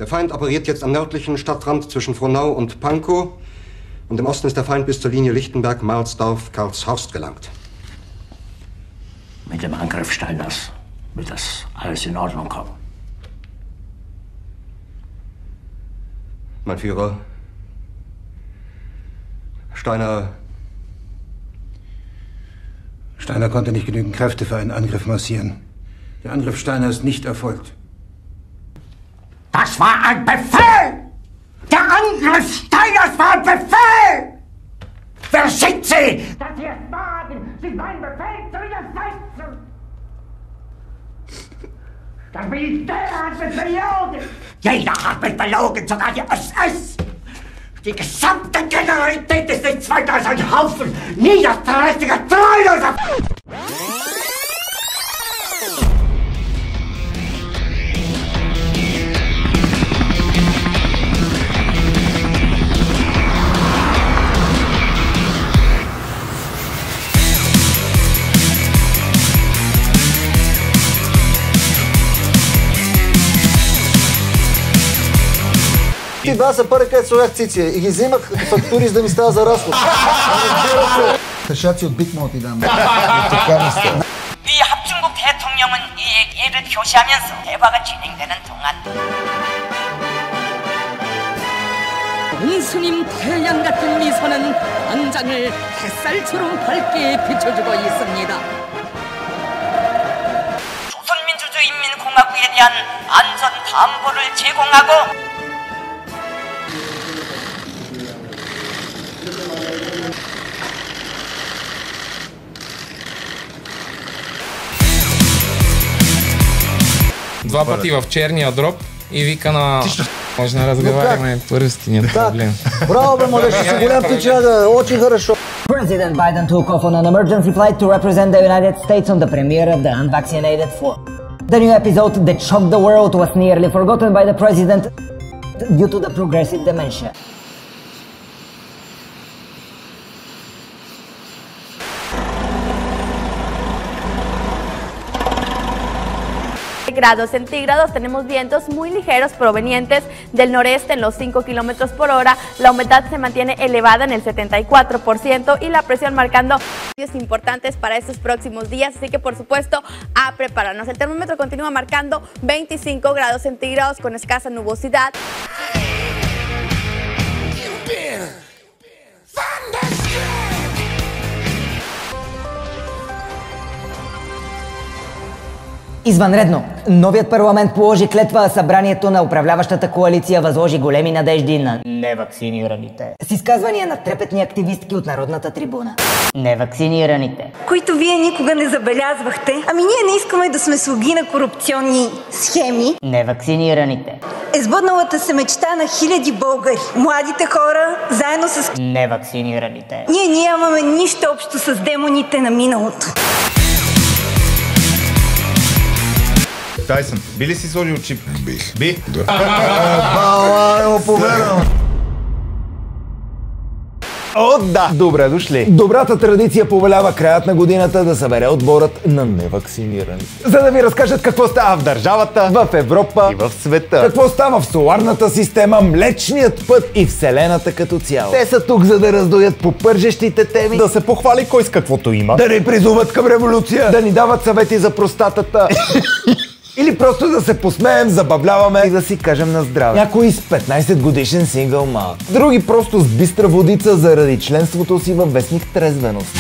Der Feind operiert jetzt am nördlichen Stadtrand zwischen Frohnau und Pankow. Und im Osten ist der Feind bis zur Linie Lichtenberg-Marsdorf-Karlshorst gelangt. Mit dem Angriff Steiners wird das alles in Ordnung kommen. Mein Führer, Steiner konnte nicht genügend Kräfte für einen Angriff massieren. Der Angriff Steiner ist nicht erfolgt. Das war ein Befehl! Der Angriff Steiners war ein Befehl! Wer sind Sie, dass Sie es wagen, sich meinen Befehl zu widersetzen? Das Militär hat mich belogen! Jeder hat mich belogen, sogar die SS! Die gesamte Generalität ist nichts weiter als ein Haufen niederträchtiger, treuloser... Това са пари, където слагах цици и ги взимах фактури, за да ми става за разход. Тъшаци от бик мога ти дам. 미 합중국 대통령은 이 예를 표시하면서 대화가 진행되는 동안 공수님 태양 같은 미소는 당장을 햇살처럼 밝게 비춰주고 있습니다. 조선민주주의인민공화국에 대한 안전 담보를 제공하고 Два пъти в черния дроб и вика на... Може да разговаряме по-ръски, нет проблем. Браво, бе, младеж, си голям пичага, очень хорошо. President Biden took off on an emergency flight to represent the United States on the premiere of The Unvaccinated 4. The new episode that shocked the world was nearly forgotten by the president due to the progressive dementia. Grados centígrados, tenemos vientos muy ligeros provenientes del noreste en los 5 kilómetros por hora, la humedad se mantiene elevada en el 74% y la presión marcando cambios importantes para estos próximos días, así que por supuesto a prepararnos. El termómetro continúa marcando 25 grados centígrados con escasa nubosidad. Извънредно! Новият парламент положи клетва, а събранието на управляващата коалиция възложи големи надежди на невакцинираните. С изказвания на трепетни активистки от народната трибуна. Невакцинираните. Които вие никога не забелязвахте. Ами ние не искаме да сме слуги на корупционни схеми. Невакцинираните. Сбъдналата се мечта на хиляди българи. Младите хора, заедно с... Невакцинираните. Ние нямаме нищо общо с демоните на миналото. Тайсън, би ли си сложил чип? Бих. Би? Да. Не го повярвам. О, да! Добре дошли! Добрата традиция повелява краят на годината да събере отборът на невакцинирани. За да ви разкажат какво става в държавата, в Европа и в света. Какво става в соларната система, Млечният път и Вселената като цяло. Те са тук, за да раздоят попържещите теми, да се похвали кой с каквото има, да ни призуват към революция, да ни дават съвети за простатата. Или просто да се посмеем, забавляваме и да си кажем на здраве. Някои с 15 годишен сингъл малък. Други просто с бистра водица заради членството си във вестник Трезвеност.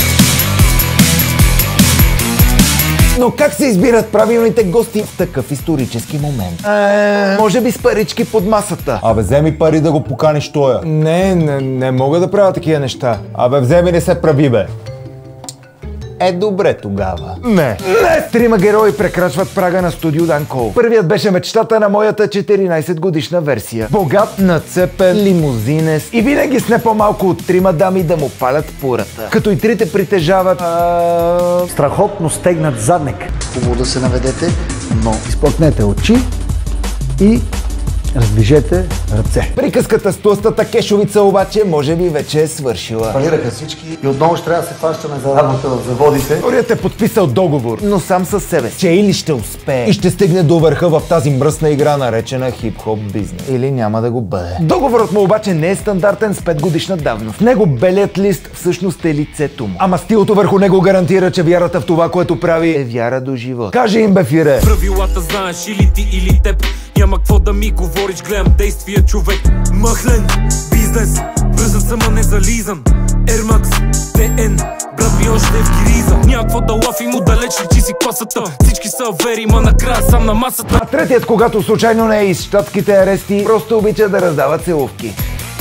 Но как се избират правилните гости в такъв исторически момент? Може би с парички под масата. Абе, вземи пари да го поканиш тоя. Не мога да правя такива неща. Абе, вземи не се прави, бе. Добре тогава. Не! Трима герои прекрачват прага на студио Данкол. Първият беше мечтата на моята 14 годишна версия. Богат, нацепен, лимузинес и винаги с не по-малко от 3 дами да му палят пурата. Като и трите притежават... Страхотно стегнат задник. Хубаво да се наведете, но изпълкнете очи и Раздвижете ръце. Приказката с тлъстата кешовица обаче може би вече е свършила. Фалираха всички и отново ще трябва да се фащаме за работа в заводите. Вторият е подписал договор, но сам със себе си. Че или ще успее и ще стигне до върха в тази мръсна игра, наречена хип-хоп бизнес. Или няма да го бъде. Договорът му обаче не е стандартен с 5 годишна давност. В него белият лист всъщност е лицето му. Ама стилото върху него гарантира, че вярата в това, което прави, е вяра до живот. Каже им, бе, фире. Правилата знаеш или ти, или теб. Няма какво да ми говориш, гледам действия, човек. Махлен, бизнес, бързан съм, а не зализан. Air Max, TN, брат ми още е в гириза. Някакво да лафим отдалеч, личи си класата. Всички са вери, ма накрая сам на масата. А третият, когато случайно не е из щатските арести, просто обича да раздава целувки.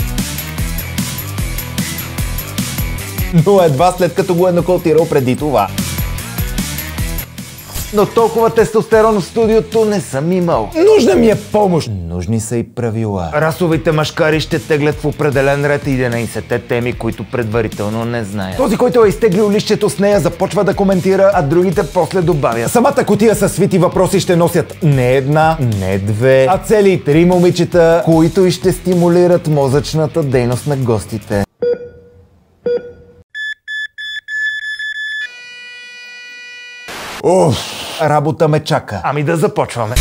Но едва след като го е нокаутирал преди това. Но толкова тестостерон в студиото не съм имал. Нужна ми е помощ. Нужни са и правила. Расовите машкари ще теглят в определен ред 11-те теми, които предварително не знаят. Този, който е изтеглил лището с нея, започва да коментира, а другите после добавят. Самата кутия със свити въпроси ще носят не една, не две, а цели 3 момичета, които и ще стимулират мозъчната дейност на гостите. Уф, работа ме чака. Ами да започваме.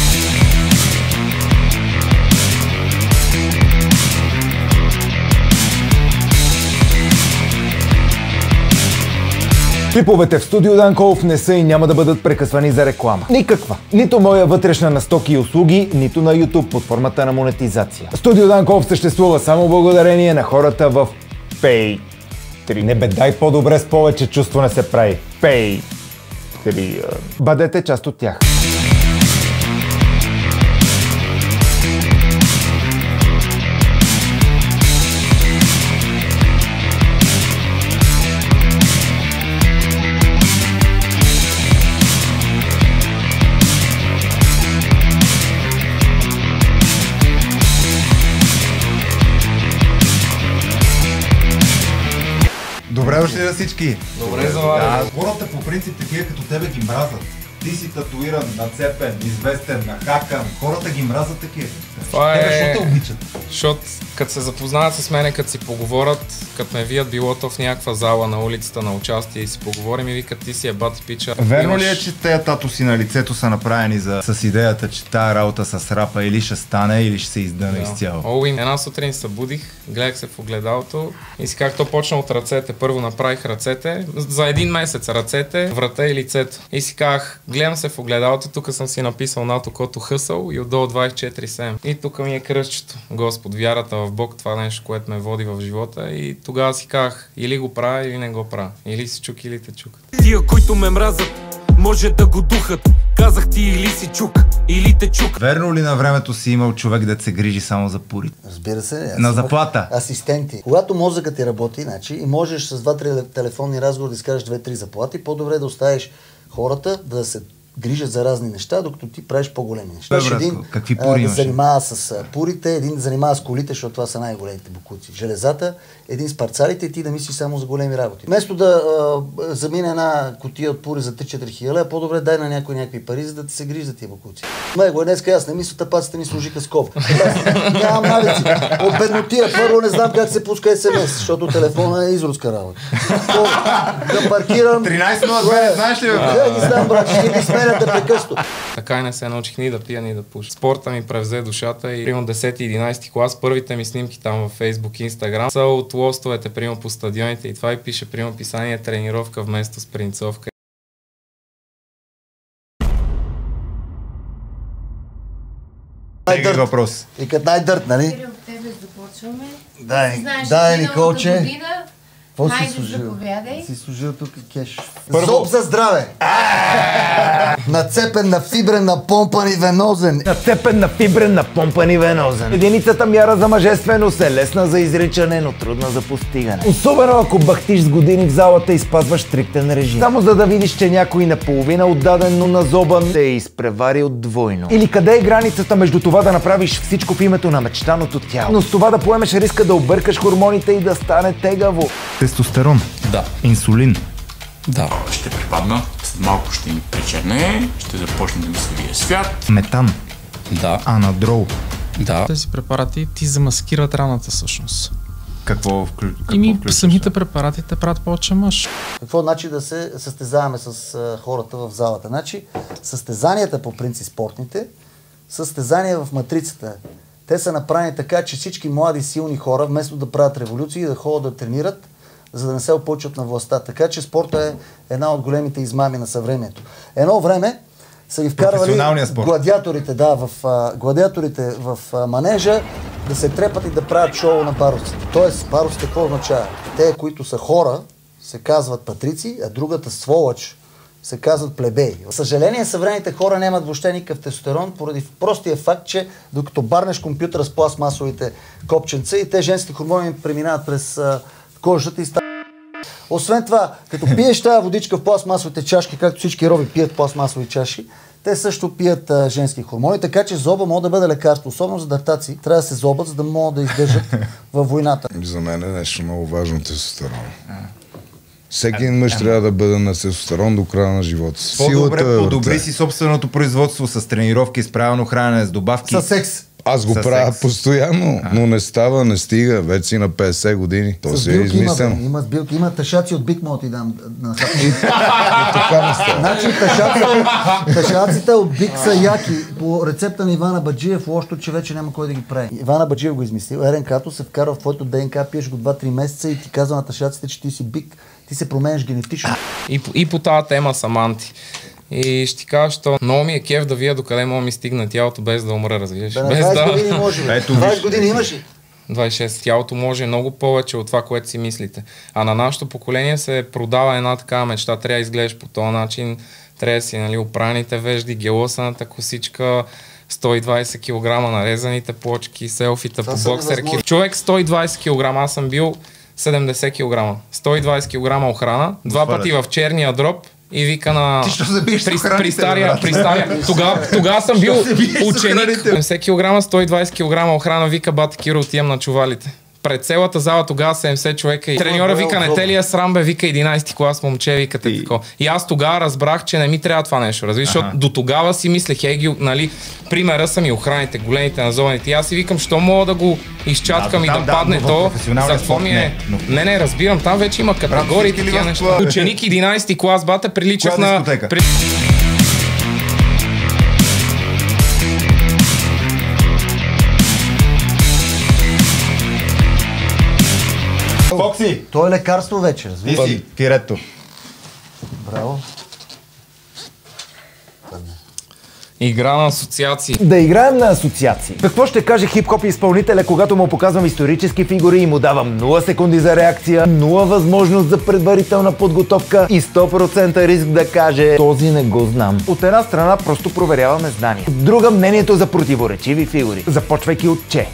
Клиповете в студио Данков не са и няма да бъдат прекъсвани за реклама. Никаква. Нито моя вътрешна на стоки и услуги, нито на YouTube под формата на монетизация. Студио Данков съществува само благодарение на хората в Pay 3. Не бе, дай по-добре с повече чувство не се прави. Pay 3. Бъдете част от тях. Добре дошли на всички! Добре заварили! Хората по принцип такива като тебе ги мразят. Ти си татуиран, нацепен, известен, нахакан. Хората ги мразят такива. Това е... Защо те обичат? Защото като се запознаят с мене, като си поговорят, като ме вият билото в някаква зала на улицата на участие и си поговорим и викат, ти си е бати пича. Верно ли е, че тези татуси на лицето са направени с идеята, че тая работа с рапа или ще стане, или ще се издъне изцяло? Една сутрин се събудих, гледах се в огледалото и си как то почна от ръцете. Първо направих ръцете, за 1 месец ръцете, врата и лицето. И си казах, гледам се в огледалото, тук съм си написал над окото хъсъл и отдолу 24/7. И тук ми е кръстчето. Господ, вярата в Бог, това нещо, което ме води в живота. И тогава си казах, или го правя, или не го правя. Или си чук, или те чук. Тия, които ме мразят, може да го духат. Казах ти, или си чук, или те чук. Верно ли на времето си имал човек да се грижи само за пурите? Разбира се. На заплата? Асистенти. Когато мозъкът ти работи, значи, и можеш с 2-3 телефонни разговори да изкажеш 2-3 заплати, по-добре да оставиш хората да се грижат за разни неща, докато ти правиш по-големи неща. Един какви пури да занимава с пурите, един да занимава с колите, защото това са най-големите бокуци. Железата, един с парцалите и ти да мислиш само за големи работи. Вместо да замине една кутия от пури за 3-4 хиляди, по-добре дай на някакви пари, за да ти се грижи за тия бокуци. Го днеска аз не мисля, тапаците ми служиха скоп. Нямам навици. От беднотия първо не знам как се пуска СМС, защото телефона е изруска работа. Да паркирам... 13:02, знаеш ли? Не знам, брат, ще ги сменят непрекъснато. Така и не се научих ни да пия, ни да пуша. Спорта ми превзе душата и примерно 10-11 клас, първите ми снимки там във Facebook, Instagram са от лостовете, примерно по стадионите и това и пише примерно писание тренировка вместо спринцовка. Въпрос. И като най-дърт, нали? Кирил, тебе започваме. Дай, Николче. Какво си служил? Си служил тук кеш. Зоб за здраве! Нацепен, нафибрен, напомпан и венозен. Нацепен, нафибрен, напомпан и венозен. Единицата мяра за мъжественост е лесна за изричане, но трудна за постигане. Особено ако бахтиш с години в залата и спазваш стриктен режим. Само за да видиш, че някой наполовина отдаден, но назобан те е изпреварил двойно. Или къде е границата между това да направиш всичко в името на мечтаното тяло, но с това да поемеш риска да объркаш хормоните и да стане тегаво. Тестостерон. Да. Инсулин. Да. Ще припадна, след малко ще ми причерне, ще започне да ми се вие свят. Метан. Да. Анадрол. Да. Тези препарати ти замаскират раната всъщност. Какво самите препарати те правят повече мъж. Какво значи да се състезаваме с хората в залата? Значи, състезанията по принцип спортните, състезания в матрицата. Те са направени така, че всички млади силни хора, вместо да правят революции, да ходят да тренират, за да не се опълчат на властта. Така че спорта е една от големите измами на съвремието. Едно време са ги вкарвали гладиаторите в манежа да се трепат и да правят шоу на парусите. Тоест, парусите какво означава? Те, които са хора, се казват патрици, а другата сволъч се казват плебеи. За съжаление, съвременните хора нямат въобще никакъв тестостерон, поради простия факт, че докато барнеш компютъра с пластмасовите копченца и те женски хормони преминават през кожата и стават. Освен това, като пиеш тази водичка в пластмасовите чашки, както всички роби пият пластмасови чаши, те също пият женски хормони, така че зоба може да бъде лекарство. Особено за дъртаци трябва да се зобат, за да могат да издържат във войната. За мен е нещо много важно тестостерон. Всеки мъж трябва да бъде на тестостерон до края на живота си. По-добре подобри си собственото производство с тренировки, с правилно хранене, с добавки. С секс. Аз го правя постоянно, но не става, не стига. Вече си на 50 години. То си е измислено. Има билки, има тъшаци от Бик, мога ти дам на И така не става. Значи тъшаците от Бик са яки. По рецепта на Иван Абаджиев, лошото, че вече няма кой да ги прави. Иван Абаджиев го измислил. РНК-то се вкара в твоето ДНК, пиеш го 2-3 месеца и ти казва на тъшаците, че ти си Бик. Ти се променяш генетично. И по тази тема съм анти. И ще ти кажа, що много ми е кеф да вия докъде мога ми стигна тялото без да умра, разбираш. Да, 20 години може. 20 години имаш ли? 26. Тялото може много повече от това, което си мислите. А на нашето поколение се продава една такава мечта. Трябва да изглеждаш по този начин, трябва да си опраните вежди, гелосаната косичка, 120 кг нарезаните плочки, селфита по боксерки. Човек 120 кг, аз съм бил 70 кг. 120 кг охрана, 2 пъти в черния дроб и вика на... Ти що забиеш при стария. Тогава съм бил ученик. 70 кг, 120 кг охрана, вика бата Киро, отивам на чувалите. Пред цялата зала тогава 70 човека и треньора вика, не те ли е срам, бе, вика 11 клас, момче, викате тако. И аз тогава разбрах, че не ми трябва това нещо, разбираш, защото до тогава си мислех, нали, примера са ми охраните, големите, назованите. И аз си викам, що мога да го изчаткам и да падне то, за какво ми е... Не, разбирам, там вече има категории такива неща. Ученик 11 клас, бата, приличах на... Фокси! То е лекарство вече, разбира. Ти си, пирето. Браво. Игра на асоциации. Да играем на асоциации. Какво ще каже хип-хоп изпълнителя, когато му показвам исторически фигури и му давам 0 секунди за реакция, 0 възможност за предварителна подготовка и 100% риск да каже този не го знам. От една страна просто проверяваме знания. От друга мнението за противоречиви фигури, започвайки от че.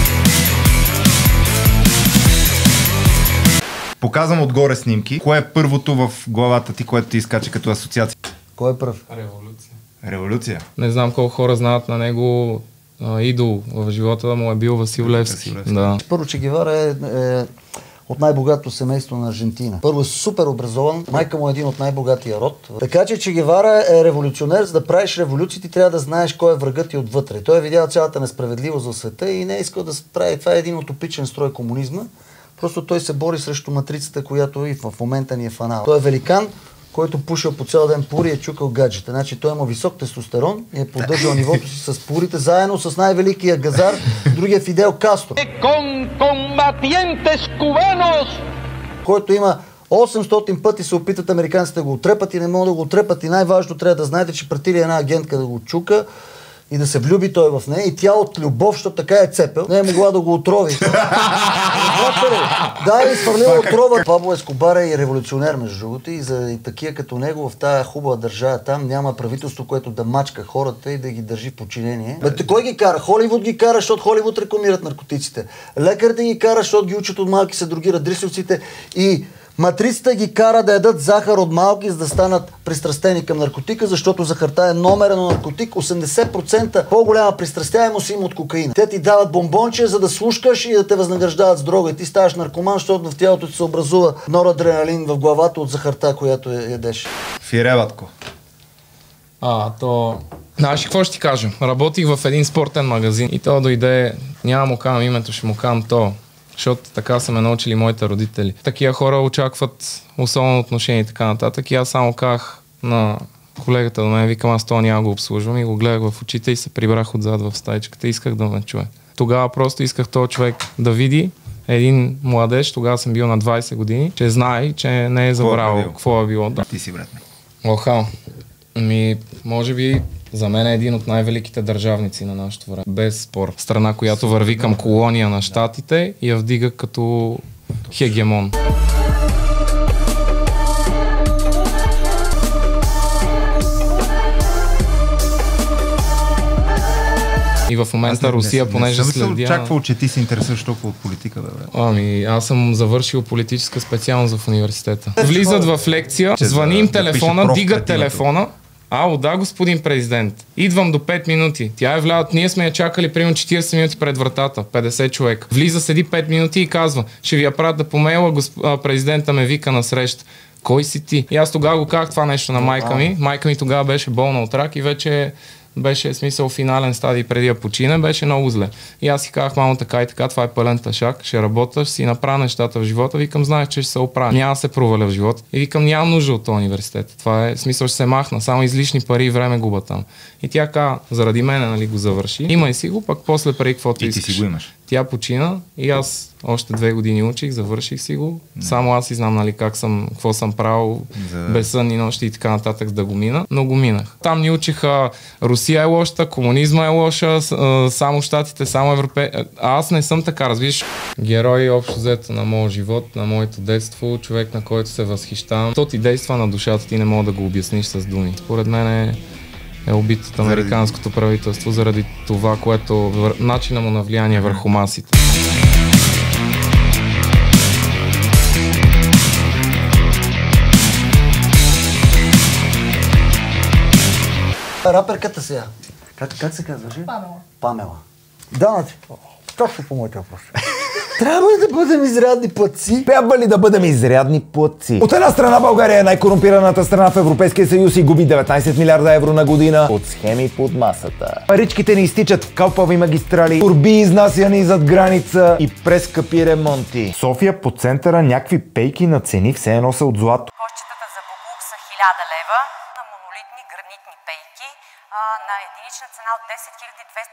Показвам отгоре снимки. Кое е първото в главата ти, което ти изкача като асоциация? Кой е пръв? Революция. Не знам колко хора знаят на него идол в живота му е бил Васил Левски. Да. Първо, Че Гевара е от най-богатото семейство на Аржентина. Първо е супер образован, майка му е един от най-богатия род. Така че Че Гевара е революционер, за да правиш революции ти трябва да знаеш кой е врагът ти отвътре. Той е видял цялата несправедливост в света и не е искал да прави. Това е един утопичен строй комунизма. Просто той се бори срещу матрицата, която и в момента ни е фанал. Той е великан, който пушил по цял ден пури и е чукал гаджета. Значи той има висок тестостерон и е поддържал нивото си с пурите, заедно с най-великия газар, другия Фидел Кастро, който има 800 пъти се опитат американците да го отрепат и не могат да го отрепат и най-важно трябва да знаете, че пратили една агентка да го чука и да се влюби той в нея и тя от любов, защото така е цепел, не е могла да го отрови. Да, и свърлила отрова. Пабло Ескобар е и революционер, между другото, и за такива като него в тая хубава държава там няма правителство, което да мачка хората и да ги държи в подчинение. Кой ги кара? Холивуд ги кара, защото Холивуд рекламират наркотиците. Лекарите ги кара, защото ги учат от малки се другират дрисовците и матрицата ги кара да ядат захар от малки, за да станат пристрастени към наркотика, защото захарта е номерен наркотик. 80% по-голяма пристрастяемост има от кокаина. Те ти дават бомбонче, за да слушкаш и да те възнаграждават с дрога. И ти ставаш наркоман, защото в тялото ти се образува норадреналин в главата от захарта, която ядеш. Фиреватко. Знаеш какво ще ти кажа? Работих в един спортен магазин и то дойде, няма му казвам името, ще му казвам то, защото така са ме научили моите родители. Такива хора очакват особено отношение и така нататък и аз само казах на колегата до мен, викам аз това няма го обслужвам и го гледах в очите и се прибрах отзад в стаичката и исках да ме чуе. Тогава просто исках този човек да види един младеж, тогава съм бил на 20 години, че знае, че не е забравил какво е било. Да. Ти си брат. Охал. Може би за мен е един от най-великите държавници на нашето време. Без спор. Страна, която върви към колония на щатите и я вдига като хегемон. И в момента Русия, понеже следя... Не съм очаквал, че ти се интересуваш толкова от политика, бе. Аз съм завършил политическа специалност в университета. Влизат в лекция, звъни им телефона, дигат телефона. Ало, да, господин президент. Идвам до 5 минути. Тя е влязат. Ние сме я чакали примерно 40 минути пред вратата. 50 човека. Влиза, седи 5 минути и казва: ще ви я правят да помейла, президента ме вика на среща. Кой си ти? И аз тогава го казах това нещо на майка ми. Майка ми тогава беше болна от рак и вече беше смисъл финален стадий преди да почине, беше много зле. И аз си казах: мамо, така и така, това е пълен тъшак, ще работя, ще си направя нещата в живота. Викам, знаеш, че ще се оправя. Няма да се проваля в живота. И викам, нямам нужда от този университет. Това е смисъл, ще се махна, само излишни пари и време губа там. И тя каза, заради мене, нали, го завърши. Имай си го, пък после преди каквото искаш. И ти си го имаш. Тя почина и аз още 2 години учих, завърших си го. Само аз и знам, нали, какво съм правил, безсънни нощи и така нататък, да го мина, но го минах. Там ни учиха Русия е лоша, комунизма е лоша, само щатите, само Европейски. Аз не съм така, разбираш. Герой общо взето на моят живот, на моето детство, човек, на който се възхищавам. То ти действа на душата, ти не мога да го обясниш с думи. Според мен е убит от американското правителство заради това, което начина му на влияние върху масите. Раперката сега. Как се казваш? Памела. Данъци. Точно по моите въпроси. Трябва ли да бъдем изрядни платци? Трябва ли да бъдем изрядни платци? От една страна България е най-корумпираната страна в Европейския съюз и губи 19 милиарда евро на година от схеми под масата. Паричките ни изтичат в калпави магистрали, турби изнасяни зад граница и през скъпи ремонти. София по центъра някакви пейки на цени все едно са от злато. Площчетата за буклук са 1000 лева, на монолитни гранитни пейки на единична цена от 10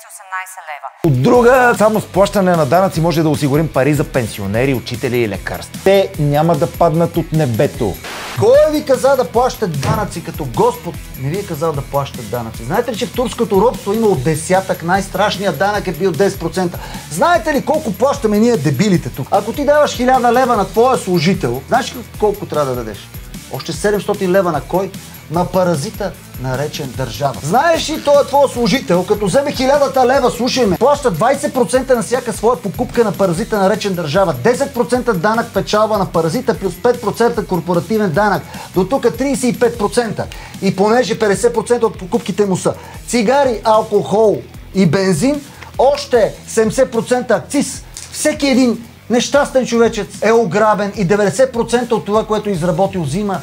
218 лева. От друга, само с плащане на данъци може да осигурим пари за пенсионери, учители и лекарства. Те няма да паднат от небето. Кой ви каза да плащат данъци? Като Господ не ви е казал да плащат данъци. Знаете ли, че в турското робство има от десятък, най-страшният данък е бил 10%. Знаете ли колко плащаме ние дебилите тук? Ако ти даваш 1000 лева на твоя служител, знаеш колко трябва да дадеш? Още 700 лева на кой? На паразита, наречен държава. Знаеш ли, той е твой служител, като вземе 1000 лева, слушай ме, плаща 20% на всяка своя покупка на паразита, наречен държава, 10% данък печалба на паразита, плюс 5% корпоративен данък, до тук 35%. И понеже 50% от покупките му са цигари, алкохол и бензин, още 70% акциз. Всеки един нещастен човечец е ограбен и 90% от това, което изработил, взима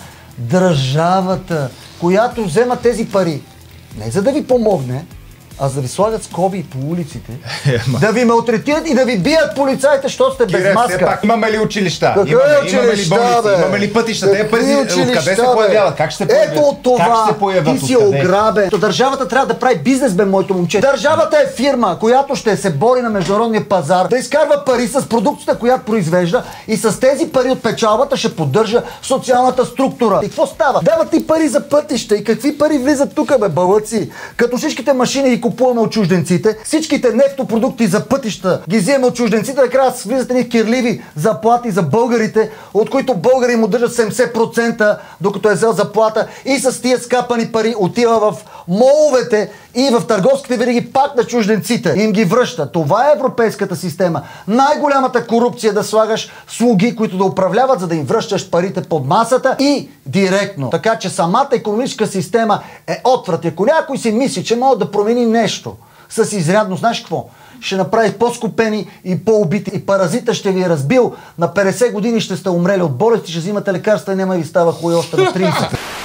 държавата, която взема тези пари не за да ви помогне, а за да ви слагат скоби по улиците, да ви малтретират и да ви бият полицаите, защото сте без маска. Все пак имаме ли училища? Имаме ли болници? Имаме ли пътища? Те пари откъде се появяват? Как ще се появят? Ето от това ти си ограбен. Държавата трябва да прави бизнес, бе, моето момче. Държавата е фирма, която ще се бори на международния пазар, да изкарва пари с продукцията, която произвежда, и с тези пари от печалбата ще поддържа социалната структура. И какво става? Дават ти пари за пътища. И какви пари влизат тук, бе, бълъци? Като всичките машини и купуваме от чужденците, всичките нефтопродукти за пътища ги вземаме от чужденците, накрая влизат едни кирливи заплати за българите, от които българи му държат 70%, докато е взел заплата, и с тия скапани пари отива в моловете и в търговските вериги пак на чужденците. Им ги връща. Това е европейската система. Най-голямата корупция е да слагаш слуги, които да управляват, за да им връщаш парите под масата и директно. Така че самата икономическа система е отврат. Ако някой си мисли, че може да промени нещо с изрядно, знаеш какво? Ще направи по-скупени и по-убити. И паразита ще ви е разбил. На 50 години ще сте умрели от болести, ще взимате лекарства и няма ви става хуй още на 30.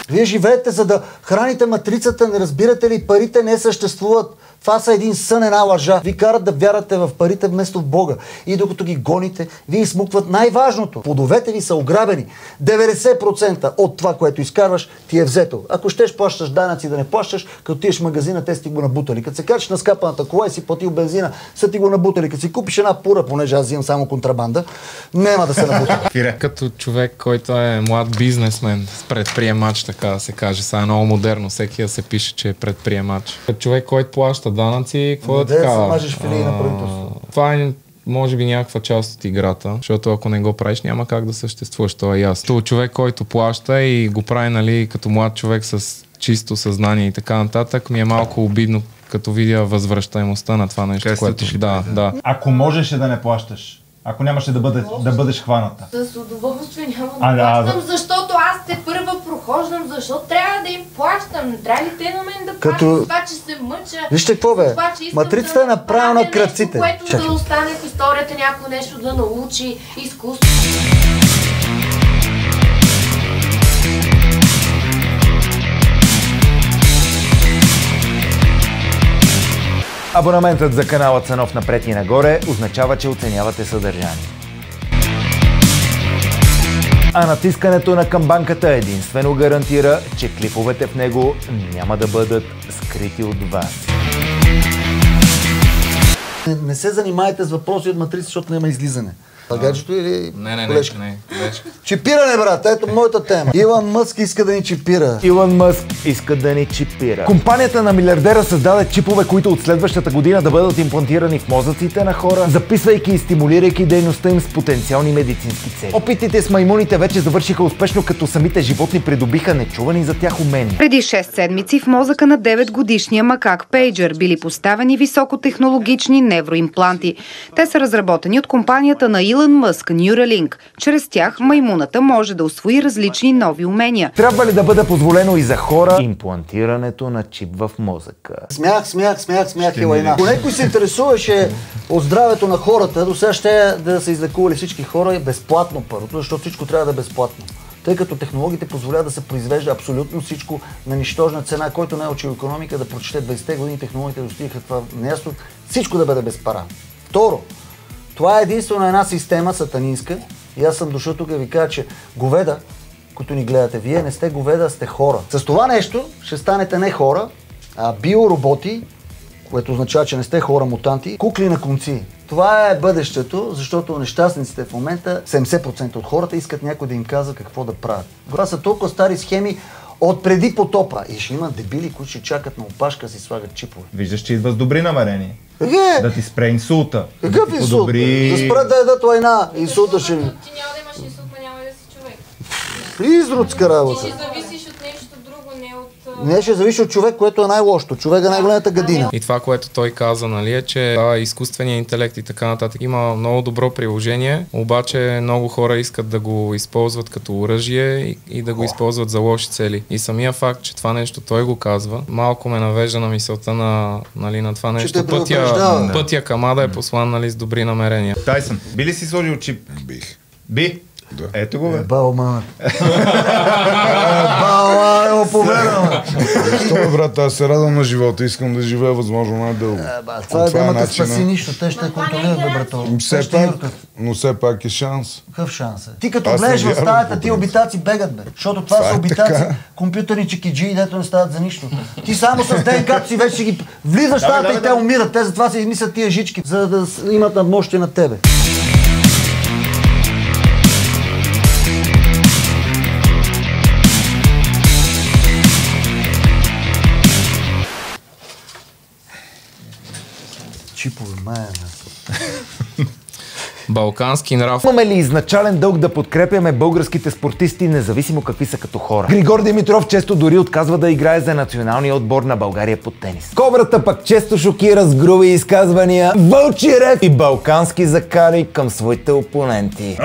Вие живеете за да храните матрицата, не разбирате ли? Парите не съществуват. Това са един сън, една лъжа. Ви карат да вярвате в парите вместо в Бога. И докато ги гоните, ви измукват най-важното. Плодовете ви са ограбени. 90% от това, което изкарваш, ти е взето. Ако щеш плащаш данъци да не плащаш, като тиеш в магазина, те си го набутали. Като се качиш на скапаната кола и си платил бензина, са ти го набутали. Като си купиш една пура, понеже аз взимам само контрабанда, няма да се набутали. Като човек, който е млад бизнесмен, предприемач, така да се каже, сега е много модерно, всеки да се пише, че е предприемач. Като човек, който плаща данъци, какво е така? Това е може би някаква част от играта, защото ако не го правиш, няма как да съществуваш, това е ясно. Това човек, който плаща и го прави, нали, като млад човек с чисто съзнание и така нататък, ми е малко обидно, като видя възвръщаемостта на това нещо, което... Да. Ако можеше да не плащаш, ако нямаше да бъдеш хваната. С удоволствие няма да плащам, защото аз те първа прохождам, защото трябва да им плащам. Трябва ли те на мен да плащат това, че се мъча? Вижте какво бе, матрицата е направена на кръците. Което да остане в историята, някой нещо да научи, изкуство. Абонаментът за канала Цанов напред и нагоре означава, че оценявате съдържание. А натискането на камбанката единствено гарантира, че клиповете в него няма да бъдат скрити от вас. Не се занимайте с въпроси от матрица, защото няма излизане. Гаджето или колежка? Не. Чипиране, брат, ето моята тема. Илон Мъск иска да ни чипира. Илон Мъск иска да ни чипира. Компанията на милиардера създаде чипове, които от следващата година да бъдат имплантирани в мозъците на хора, записвайки и стимулирайки дейността им с потенциални медицински цели. Опитите с маймуните вече завършиха успешно, като самите животни придобиха нечувани за тях умения. Преди 6 седмици в мозъка на 9-годишния макак Пейджър били поставени високотехнологични невроимпланти. Те са разработени от компанията на Илон Мъск, Neuralink. Чрез тях маймуната може да усвои различни нови умения. Трябва ли да бъде позволено и за хора имплантирането на чип в мозъка? Смях и лайна. Ако някой се интересуваше от здравето на хората, до сега ще да са излекували всички хора безплатно първото, защото всичко трябва да е безплатно. Тъй като технологиите позволяват да се произвежда абсолютно всичко на нищожна цена, който не е учил икономика, да прочете 20-те години, технологиите достигаха това място, всичко да бъде без пара. Второ, това е единствено една система сатанинска и аз съм дошъл тук да ви кажа, че говеда, които ни гледате, вие не сте говеда, сте хора. С това нещо ще станете не хора, а биороботи, което означава, че не сте хора мутанти, кукли на конци. Това е бъдещето, защото нещастниците в момента, 70% от хората искат някой да им казва какво да правят. Това са толкова стари схеми от преди потопа. И ще има дебили, които ще чакат на опашка, си слагат чипове. Виждаш, че идва с добри намерения. Да ти спре инсулта. Какъв инсулт? Да спрат да едат лайна. Инсулта ще... Ти няма да имаш инсулт, но няма да си човек. Изродска работа. Ти ще зависиш от нещо друго, не от... Не, ще зависи от човек, което е най-лошото. Човек е най-голямата гадина. И това, което той каза, нали, е, че изкуственият интелект и така нататък има много добро приложение, обаче много хора искат да го използват като оръжие и да го използват за лоши цели. И самия факт, че това нещо той го казва, малко ме навежда на мисълта на това нещо. Пътя към ада е послан, нали, с добри намерения. Тайсън, би ли си сложил чип? Би. Да. Ето го, бе. Балма. Бала, погледна. Защо, бе, брат, аз се радвам на живота, искам да живея възможно най-дълго. Това е да имате спаси нищо, те ще контролират, бе, брато. Но все пак е шанс. Какъв шанс е? Ти като влезеш в стаята, ти обитаци бегат, бе. Защото това са обитаци, компютърни чекиджи, дето не стават за нищо. Ти само с ДНК-то си вече ги влизаш в стаята и те умират. Те затова се измислят тия жички, за да имат надмощие на тебе. Чипове, Балкански нрав. Имаме ли изначален дълг да подкрепяме българските спортисти, независимо какви са като хора? Григор Димитров често дори отказва да играе за националния отбор на България по тенис. Кобрата пък често шокира с груби изказвания, вълчи рев и балкански закали към своите опоненти.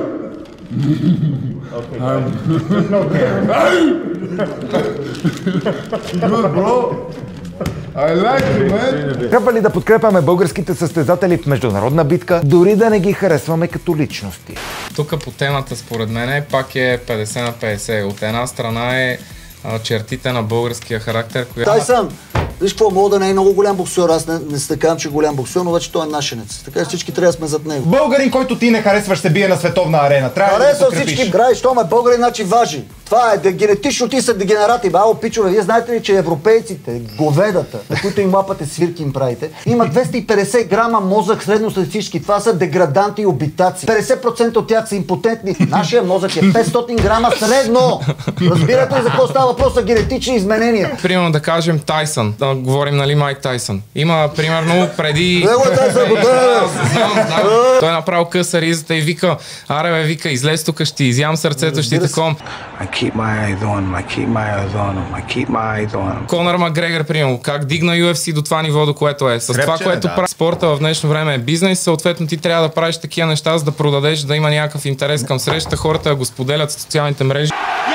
Трябва ли да подкрепяме българските състезатели в международна битка, дори да не ги харесваме като личности? Тук по темата според мен пак е 50 на 50. От една страна е чертите на българския характер. Тайсън, виж какво, мога да не е много голям боксер, аз не се казвам, че е голям боксер, но вече той е нашенец. Така всички трябва да сме зад него. Българин, който ти не харесваш, се бие на световна арена. Харесва всички гради, що ме българин, значи важи. Това е генетично, ти са дегенерати. Бао, пичове, вие знаете ли, че европейците, говедата, на които им лапате свирки им правите, имат 250 грама мозък средностатистически. Това са деграданти и обитаци. 50% от тях са импотентни. Нашия мозък е 500 грама средно. Разбирате ли за какво става въпрос за генетични изменения? Примерно да кажем Тайсън, да говорим, нали, Майк Тайсън. Има, примерно, преди... Той е направил къса ризата и вика, аре бе, вика, излез тук, ще изям сърцето, ще таком. Конър Макгрегор, примерно, как дигна UFC до това ниво, до което е. С това, което прави спорта в днешно време е бизнес, съответно ти трябва да правиш такива неща, за да продадеш, да има някакъв интерес към срещата, хората го споделят в социалните мрежи.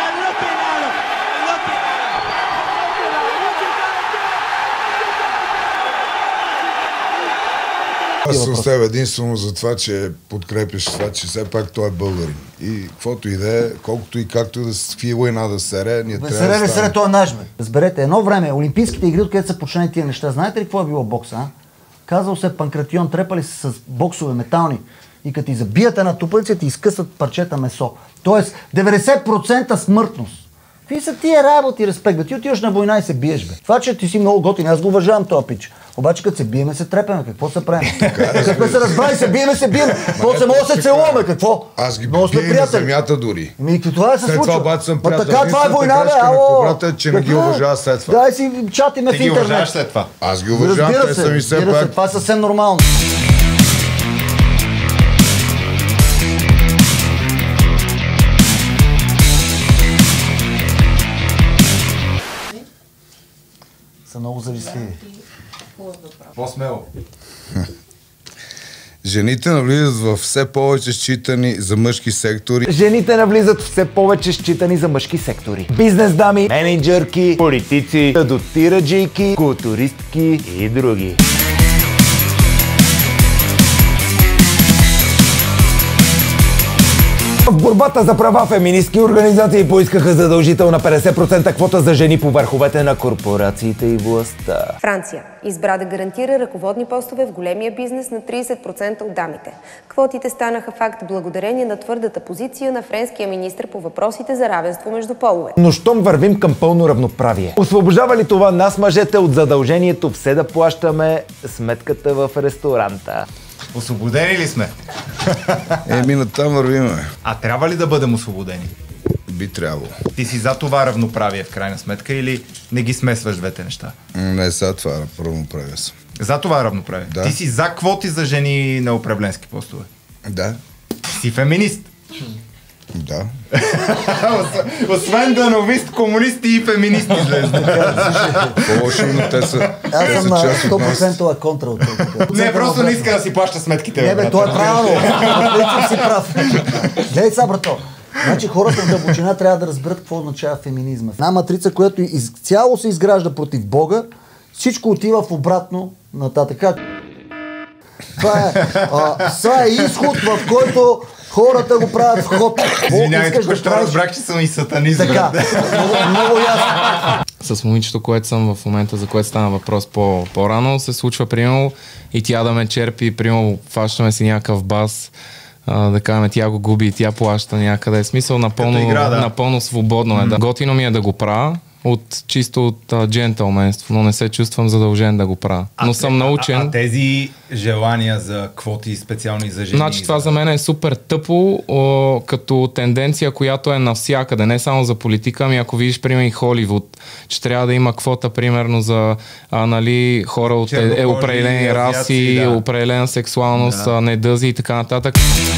Аз съм с теб единствено за това, че подкрепиш това, че все пак той е българин. И каквото и да е, колкото и както да се какви война да сере, ние трябва да стане. Той е наш, бе. Разберете, едно време, Олимпийските игри, откъдето са почнали тия неща, знаете ли какво е било бокса, а? Казал се Панкратион, трепали се с боксове метални и като ти забият една тупаница, ти изкъсат парчета месо. Тоест 90% смъртност. Какви са тия работи, респект, бе? Ти отиваш на война и се биеш, бе. Това, че ти си много готин, аз го уважавам този пич. Обаче като се биеме, се трепеме. Какво се правим? Като се разбрали, се биеме. После може да се целуваме. Какво? Аз ги бия на земята дори. Това е се случва. След това обаче съм приятел. Така, това е война, бе. Ало! Че не ги уважава след това. Дай си чатиме в интернет. Ти ги уважаваш след това? Аз ги уважавам, те са ми все пак. Това е съвсем нормално. Са много завистливи. По-смело. Жените навлизат в все повече считани за мъжки сектори. Жените навлизат в все повече считани за мъжки сектори. Бизнес дами, менеджерки, политици, дотираджийки, културистки и други. В борбата за права феминистки организации поискаха задължителна 50% квота за жени по върховете на корпорациите и властта. Франция избра да гарантира ръководни постове в големия бизнес на 30% от дамите. Квотите станаха факт благодарение на твърдата позиция на френския министър по въпросите за равенство между полове. Но щом вървим към пълно равноправие, освобождава ли това нас, мъжете, от задължението все да плащаме сметката в ресторанта? Освободени ли сме? Натам вървиме. А трябва ли да бъдем освободени? Би трябвало. Ти си за това равноправие в крайна сметка или не ги смесваш двете неща? Не, за това равноправие съм. За това равноправие? Да. Ти си за квоти за жени на управленски постове? Да. Си феминист? Да. Освен дановист, комунисти и феминисти излезли. По-лошо, но те са. Аз съм на 100% контра от това. Не, просто не иска да си плаща сметките. Не, бе, това е правилно. Лично си прав. Гледай са, брато. Значи хората в дълбочина трябва да разберат какво означава феминизма. Една матрица, която цяло се изгражда против Бога, всичко отива в обратно нататък. Това е изход, в който хората го правят в ход. Извинявайте, защото разбрах, че съм и сатанист. Така, много ясно. С момичето, което съм в момента, за което стана въпрос по-рано, се случва, примерно, и тя да ме черпи, примерно, фащаме си някакъв бас, да кажем, тя го губи и тя плаща някъде. Смисъл напълно свободно е. Да. Готино ми е да го правя, чисто от джентълменство, но не се чувствам задължен да го правя. Но съм научен. А тези желания за квоти специални за жени? Значи това за мен е супер тъпо, като тенденция, която е навсякъде. Не само за политика, ами ако видиш, примерно, и Холивуд, че трябва да има квота, примерно, за хора от определени раси, да. Определена сексуалност, да. Недъзи и така нататък.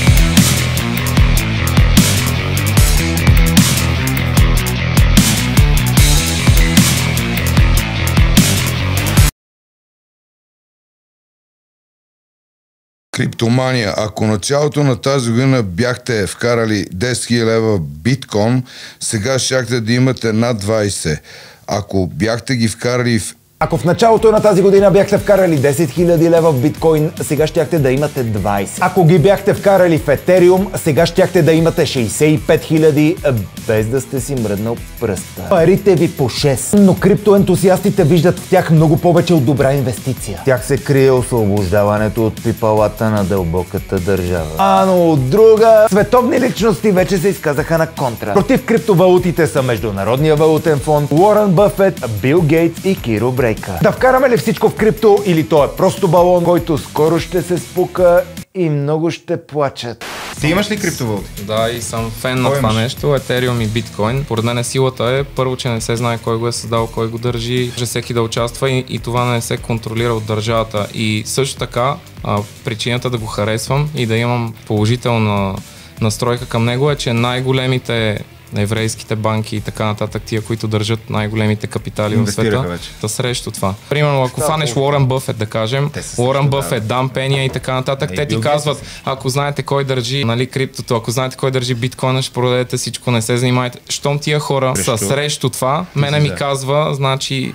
Криптомания. Ако началото на тази година бяхте вкарали 10 000 лева биткоин, сега щяхте да имате над 20. Ако бяхте ги вкарали в Ако в началото на тази година бяхте вкарали 10 000 лева в биткоин, сега щяхте да имате 20. Ако ги бяхте вкарали в етериум, сега щяхте да имате 65 000, без да сте си мръднал пръста. Парите ви по 6. Но криптоентусиастите виждат в тях много повече от добра инвестиция. В тях се крие освобождаването от пипалата на дълбоката държава. Но от друга, световни личности вече се изказаха на контра. Против криптовалутите са Международния валутен фонд, Уорън Бъфет, Бил Гейтс и Киро Брейкър. Да вкараме ли всичко в крипто или то е просто балон, който скоро ще се спука и много ще плачат? Ти имаш ли криптовалути? Да, и съм фен на това нещо, етериум и биткоин. Поред мен силата е първо, че не се знае кой го е създал, кой го държи, че всеки да участва и това не се контролира от държавата. И също така причината да го харесвам и да имам положителна настройка към него е, че най-големите еврейските банки и така нататък, тия, които държат най-големите капитали в света, да срещу това. Примерно, ако фанеш Уорън Бъфет, да кажем, Уорън Бъфет, Дан Пения и така нататък, те ти казват, ако знаете кой държи криптото, ако знаете кой държи биткоина, ще продадете всичко, не се занимайте. Щом тия хора са срещу това, мене ми казва, значи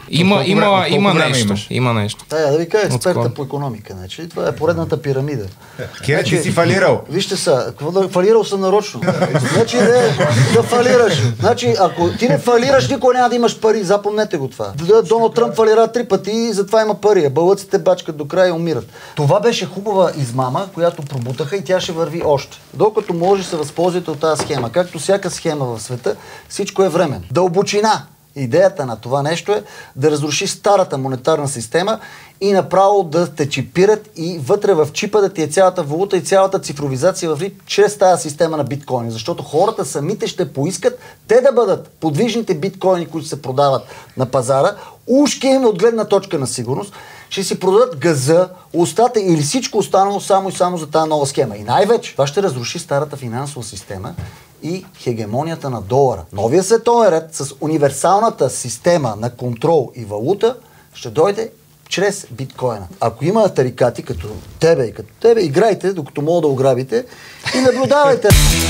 има нещо. Има нещо. Да ви кажа експерта по икономика, значи. Това е поредната пирамида. Кире, ти си фалирал. Вижте са, фалирал съм нарочно. Значи да фалираш. Значи, ако ти не фалираш, никой няма да имаш пари. Запомнете го това. Доналд Тръмп фалира 3 пъти и затова има пари. Бълъците бачкат до края и умират. Това беше хубава измама, която пробутаха и тя ще върви още. Докато може да се възползвате от тази схема. Както всяка схема в света, всичко е временно. Дълбочина. Идеята на това нещо е да разруши старата монетарна система и направо да те чипират и вътре в чипа да ти е цялата валута и цялата цифровизация върви чрез тази система на биткоини. Защото хората самите ще поискат те да бъдат подвижните биткоини, които се продават на пазара, ушки им от гледна точка на сигурност, ще си продадат газа, устата или всичко останало само и само за тази нова схема. И най-вече това ще разруши старата финансова система и хегемонията на долара. Новия световен ред с универсалната система на контрол и валута ще дойде чрез биткоина. Ако има тарикати като тебе, играйте, докато мога да ограбите и наблюдавайте.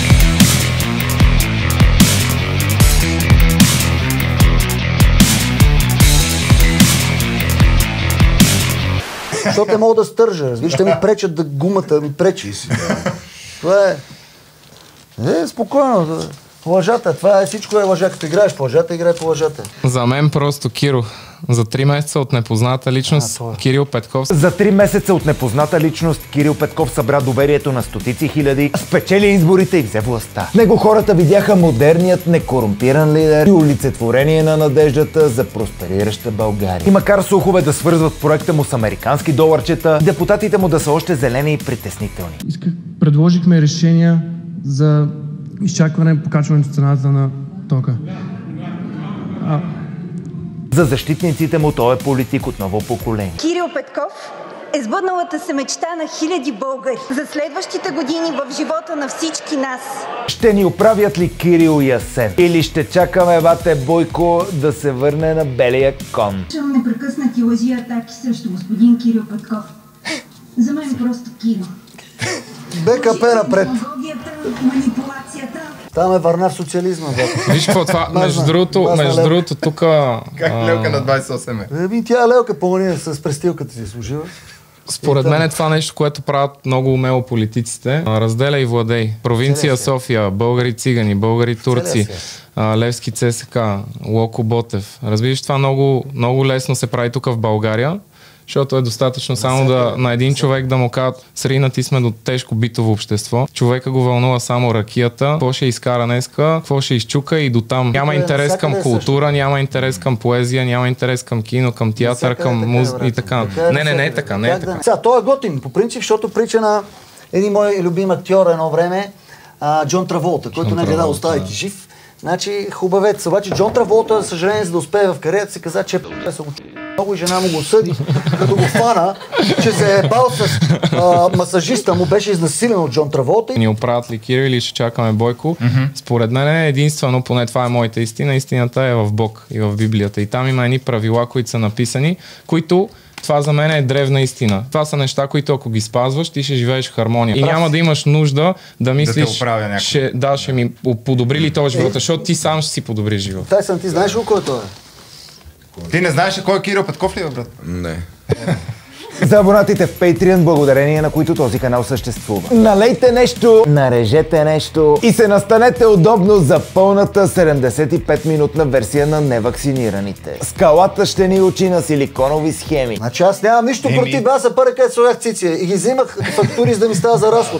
Защото не мога да стържа. Вижте, ми пречат да гумата ми пречи. Това е... спокойно. Лъжата. Това е всичко е лъжа. Като играеш по лъжата, играй по лъжата. За мен просто Киро. За 3 месеца от непозната личност Кирил Петков. За 3 месеца от непозната личност Кирил Петков събра доверието на стотици хиляди, спечели изборите и взе властта. Него хората видяха модерният, некорумпиран лидер и олицетворение на надеждата за просперираща България. И макар слухове да свързват проекта му с американски доларчета, депутатите му да са още зелени и притеснителни. Предложихме решения за изчакване покачването цената на тока. За защитниците му той е политик от ново поколение. Кирил Петков е сбъдналата се мечта на хиляди българи за следващите години в живота на всички нас. Ще ни оправят ли Кирил и Асен? Или ще чакаме бате Бойко да се върне на белия кон? Чувам непрекъснати лъжи и атаки срещу господин Кирил Петков. За мен просто Кирил. БКП напред. Манипулацията. Там е върна в социализма. Виж какво това, между другото тук... Как Лелка на 28 е? Тя Лелка по-мания с престилката си служила. Според мен е това нещо, което правят много умело политиците. Разделя и владей. Провинция София, българи цигани, българи турци, Левски ЦСК, Локо Ботев. Разбираш, това много лесно се прави тук в България. Защото е достатъчно само на един човек да му кажат: сринати сме до тежко битово общество. Човека го вълнува само ракията, какво ще изкара днеска, какво ще изчука и дотам. Няма интерес към култура, няма интерес към поезия, няма интерес към кино, към театър, към музика и така. Не е така, не е така. Сега, той е готин по принцип, защото прича на един мой любим актьор едно време, Джон Траволта, който не гледа оставайки жив. Значи хубавец. Обаче Джон Траволта, за съжаление, за да успее в кариерата, се каза, че много и жена му го съди, като го фана, че се е бал с масажиста му, беше изнасилен от Джон Траволта. Ни оправят ли Кирил или ще чакаме Бойко? Според мен е единствено, поне това е моята истина, истината е в Бог и в Библията. И там има едни правила, които са написани, които това за мен е древна истина. Това са неща, които ако ги спазваш, ти ще живееш в хармония. И няма да имаш нужда да мислиш, ще ми подобри ли този живота, защото ти сам ще си подобри живота. Тайсън, ти знаеш ли кой е това? Ти не знаеш кой е Кирил Петков ли, брат? Не. За абонатите в Patreon, благодарение на които този канал съществува. Налейте нещо, нарежете нещо и се настанете удобно за пълната 75-минутна версия на невакцинираните. Скалата ще ни учи на силиконови схеми. Значи аз нямам нищо против, аз за първи където слагах цици и ги взимах фактури, за да ми става за разход.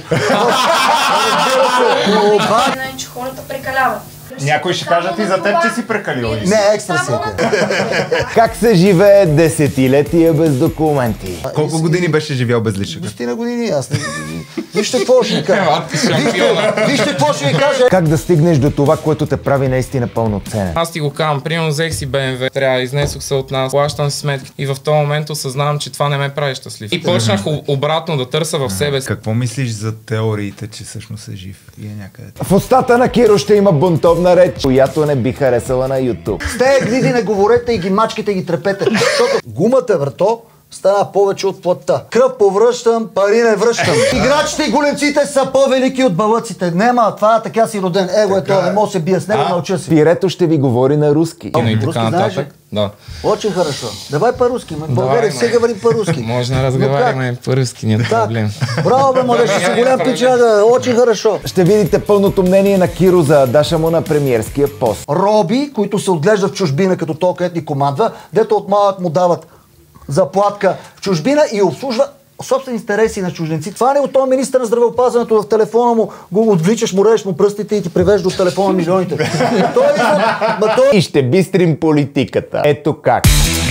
Че хората прекаляват. Някой ще кажат и за теб, че си прекалил. Не, екстра си. Как се живее десетилетия без документи? Колко години беше живял без личък? 10 години, аз не... Вижте какво ще ви кажа. Вижте какво ще ви кажа. Как да стигнеш до това, което те прави наистина пълноценен? Аз ти го казвам, примерно взех си БМВ, трябва, изнесох се от нас, плащам си сметки и в този момент осъзнавам, че това не ме прави щастлив. И почнах обратно да търся в себе си. Какво мислиш за теориите, че всъщност е жив и е някъде? В устата на Киро ще има бунтовна реч, която не би харесала на YouTube. С тези гниди не говорете и ги мачките и ги трепете, защото гумата, врато, стана повече от плътта. Кръв повръщам, пари не връщам. Играчите и големците са по-велики от балъците. Нема, това така си роден. Его е това, не мога да се бия с него, науча си. Пирето ще ви говори на руски. И така нататък. Да. Очень хорошо. Давай по-руски. В България все говорим по-руски. Може да разговаряме по-руски, нет проблем. Браво, бе, младежи, си голям пичага. Очень хорошо. Ще видите пълното мнение на Киро за Даша му на премиерския пост. Роби, които се отглеждат в чужбина, като то, където ни командва, дето от малък му дават заплатка в чужбина и обслужва собствени интереси на чужденци. Това не е от този министър на здравеопазването, в телефона му го отвличаш, му режеш му пръстите и ти привежда от телефона милионите. И ще бистрим политиката. Ето как.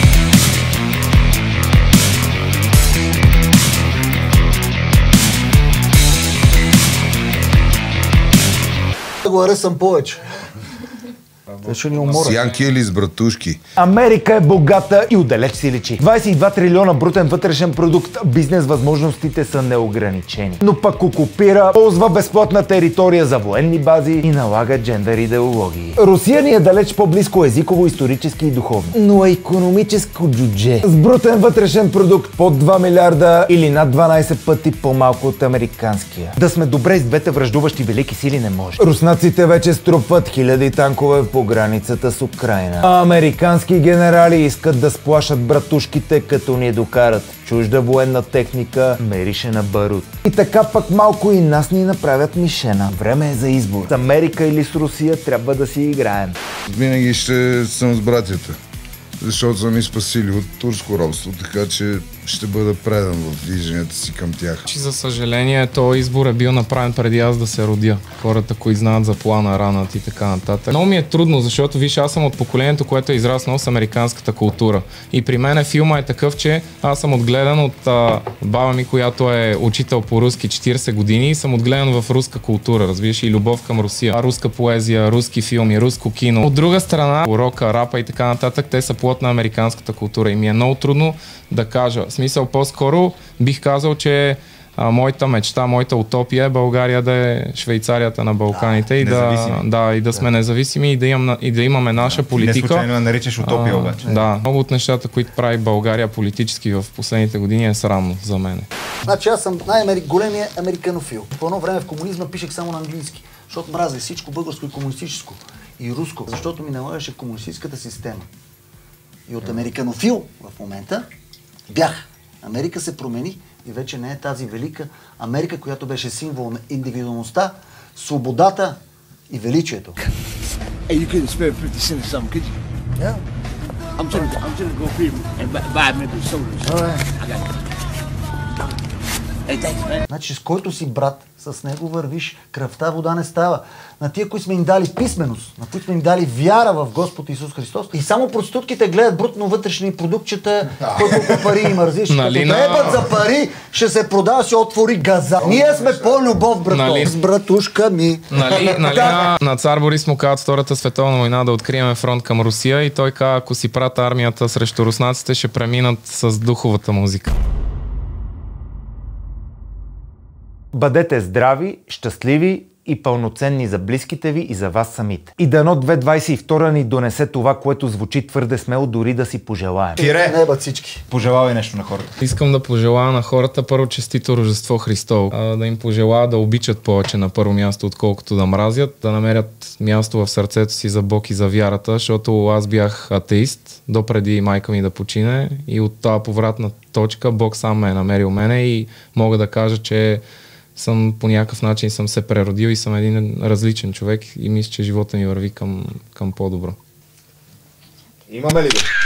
Да го аресам повече. С янки или с братушки? Америка е богата и отдалеч си личи. 22 трилиона брутен вътрешен продукт, бизнес възможностите са неограничени. Но пък окупира, ползва безплатна територия за военни бази и налага джендър идеологии. Русия ни е далеч по-близко езиково, исторически и духовно. Но е икономическо джудже. С брутен вътрешен продукт под 2 милиарда или над 12 пъти по-малко от американския. Да сме добре с двете враждуващи велики сили не може. Руснаците вече струпват хиляди танкове по границата с Украйна. А американски генерали искат да сплашат братушките, като ни докарат чужда военна техника, мерише на барут. И така пък малко и нас ни направят мишена. Време е за избор. С Америка или с Русия трябва да си играем. Винаги ще съм с братята, защото са ми спасили от турско робство, така че ще бъда предан в движенията си към тях. За съжаление, този избор е бил направен преди аз да се родя. Хората, които знаят за плана, ранът и така нататък. Много ми е трудно, защото виж, аз съм от поколението, което е израснало с американската култура. И при мен филма е такъв, че аз съм отгледан от баба ми, която е учител по руски 40 години и съм отгледан в руска култура, разбираш, и любов към Русия. Руска поезия, руски филми, руско кино. От друга страна, урока, рапа и така нататък, те са плод на американската култура и ми е много трудно да кажа. В смисъл, по-скоро бих казал, че моята мечта, моята утопия е България да е Швейцарията на Балканите и да сме независими и да имаме наша политика. Не случайно наричаш утопия обаче. Да, много от нещата, които прави България политически в последните години е срамно за мен. Значи аз съм най-големия американофил. По едно време в комунизма пишех само на английски, защото мразя всичко българско и комунистическо и руско, защото ми налагаше комунистическата система. И от американофил в момента бях. Америка се промени и вече не е тази велика Америка, която беше символ на индивидуалността, свободата и величието. Hey, you couldn't spare 50 cents or something, could you? Yeah. I'm gonna go free and buy maybe sodas. All right. I got it. Hey, thanks, man. Значи с който си брат, с него вървиш, кръвта вода не става. На тия, които сме им дали писменост, на които сме им дали вяра в Господ Исус Христос. И само проститутките гледат брутно вътрешни продуктчета, колко пари има, разиш. Нали, като ебат за пари, ще се продава, ще отвори газа. Ние сме по-любов, брато. С братушка ми. На цар Борис му казват Втората световна война да открием фронт към Русия и той казва, ако си прат армията срещу руснаците, ще преминат с духовата музика. Бъдете здрави, щастливи и пълноценни за близките ви и за вас самите. И дано 2022 ни донесе това, което звучи твърде смело, дори да си пожелаем. Фире! Не, всички. Пожелавай нещо на хората. Искам да пожелая на хората първо честито Рождество Христово. Да им пожелая да обичат повече на първо място, отколкото да мразят. Да намерят място в сърцето си за Бог и за вярата, защото аз бях атеист, допреди майка ми да почине и от тази повратна точка Бог сам ме е намерил мене и мога да кажа, че по някакъв начин съм се преродил и съм един различен човек и мисля, че живота ми върви към по-добро. Имаме ли го?